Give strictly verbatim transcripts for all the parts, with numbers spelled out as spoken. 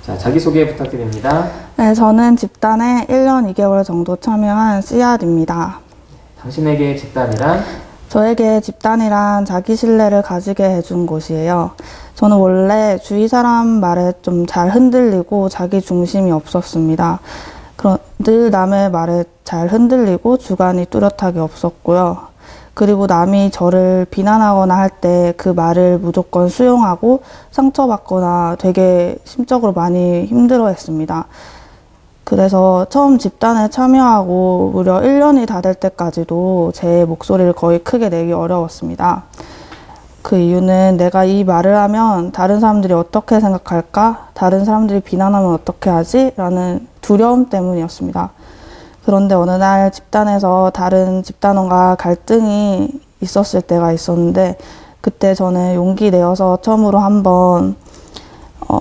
자, 자기소개 부탁드립니다. 네, 저는 집단에 일 년 이 개월 정도 참여한 씨앗입니다. 당신에게 집단이란? 저에게 집단이란 자기 신뢰를 가지게 해준 곳이에요. 저는 원래 주위 사람 말에 좀 잘 흔들리고 자기 중심이 없었습니다. 그런, 늘 남의 말에 잘 흔들리고 주관이 뚜렷하게 없었고요. 그리고 남이 저를 비난하거나 할 때 그 말을 무조건 수용하고 상처받거나 되게 심적으로 많이 힘들어했습니다. 그래서 처음 집단에 참여하고 무려 일 년이 다 될 때까지도 제 목소리를 거의 크게 내기 어려웠습니다. 그 이유는 내가 이 말을 하면 다른 사람들이 어떻게 생각할까? 다른 사람들이 비난하면 어떻게 하지? 라는 두려움 때문이었습니다. 그런데 어느 날 집단에서 다른 집단원과 갈등이 있었을 때가 있었는데 그때 저는 용기 내어서 처음으로 한번 어,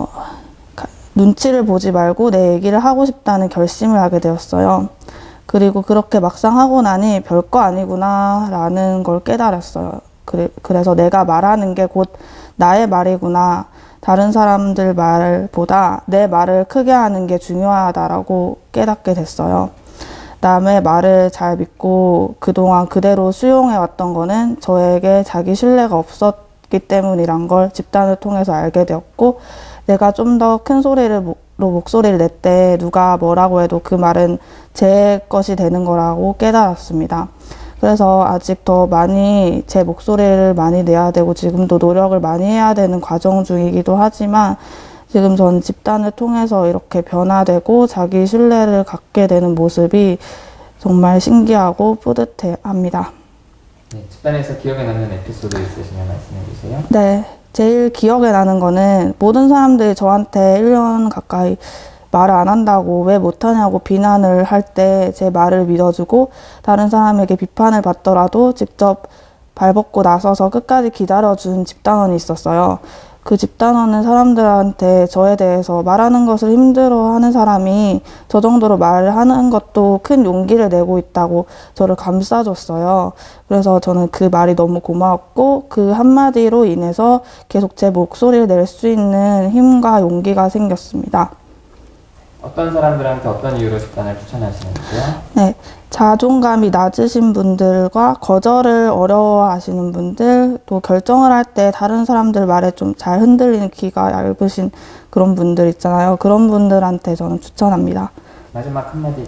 눈치를 보지 말고 내 얘기를 하고 싶다는 결심을 하게 되었어요. 그리고 그렇게 막상 하고 나니 별거 아니구나 라는 걸 깨달았어요. 그래, 그래서 내가 말하는 게 곧 나의 말이구나. 다른 사람들 말보다 내 말을 크게 하는 게 중요하다라고 깨닫게 됐어요. 남의 말을 잘 믿고 그동안 그대로 수용해왔던 거는 저에게 자기 신뢰가 없었기 때문이란 걸 집단을 통해서 알게 되었고 내가 좀 더 큰 소리로 목소리를 낼 때 누가 뭐라고 해도 그 말은 제 것이 되는 거라고 깨달았습니다. 그래서 아직 더 많이 제 목소리를 많이 내야 되고 지금도 노력을 많이 해야 되는 과정 중이기도 하지만 지금 전 집단을 통해서 이렇게 변화되고 자기 신뢰를 갖게 되는 모습이 정말 신기하고 뿌듯해합니다. 네, 집단에서 기억에 남는 에피소드 있으시면 말씀해 주세요. 네, 제일 기억에 나는 거는 모든 사람들이 저한테 일 년 가까이 말을 안 한다고 왜 못하냐고 비난을 할 때 제 말을 믿어주고 다른 사람에게 비판을 받더라도 직접 발벗고 나서서 끝까지 기다려준 집단원이 있었어요. 그 집단원은 사람들한테 저에 대해서 말하는 것을 힘들어하는 사람이 저 정도로 말을 하는 것도 큰 용기를 내고 있다고 저를 감싸줬어요. 그래서 저는 그 말이 너무 고마웠고 그 한마디로 인해서 계속 제 목소리를 낼 수 있는 힘과 용기가 생겼습니다. 어떤 사람들한테 어떤 이유로 집단을 추천하시는지요? 네, 자존감이 낮으신 분들과 거절을 어려워하시는 분들, 또 결정을 할 때 다른 사람들 말에 좀 잘 흔들리는 귀가 얇으신 그런 분들 있잖아요. 그런 분들한테 저는 추천합니다. 마지막 한마디.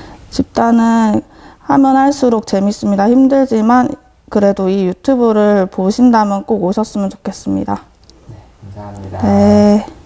집단은 하면 할수록 재밌습니다. 힘들지만 그래도 이 유튜브를 보신다면 꼭 오셨으면 좋겠습니다. 네, 감사합니다. 네.